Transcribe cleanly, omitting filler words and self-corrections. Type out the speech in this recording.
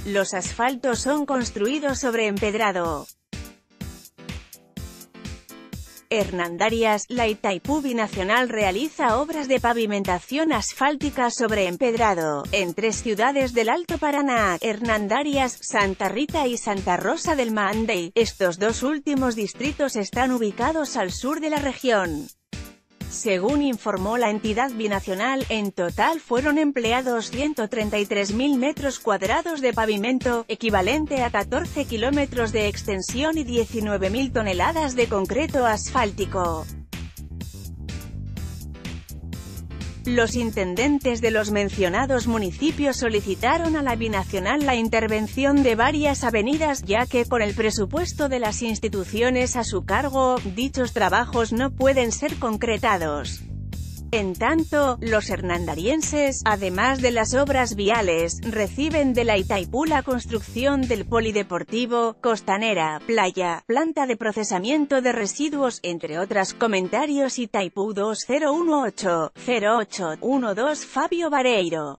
Los asfaltos son construidos sobre empedrado. Hernandarias, la Itaipú Binacional realiza obras de pavimentación asfáltica sobre empedrado, en 3 ciudades del Alto Paraná, Hernandarias, Santa Rita y Santa Rosa del Maandey. Estos 2 últimos distritos están ubicados al sur de la región. Según informó la entidad binacional, en total fueron empleados 133.000 metros cuadrados de pavimento, equivalente a 14 kilómetros de extensión y 19.000 toneladas de concreto asfáltico. Los intendentes de los mencionados municipios solicitaron a la binacional la intervención de varias avenidas, ya que, con el presupuesto de las instituciones a su cargo, dichos trabajos no pueden ser concretados. En tanto, los hernandarienses, además de las obras viales, reciben de la Itaipú la construcción del polideportivo, costanera, playa, planta de procesamiento de residuos, entre otras. Comentarios Itaipú 2018-08-12 Fabio Vareiro.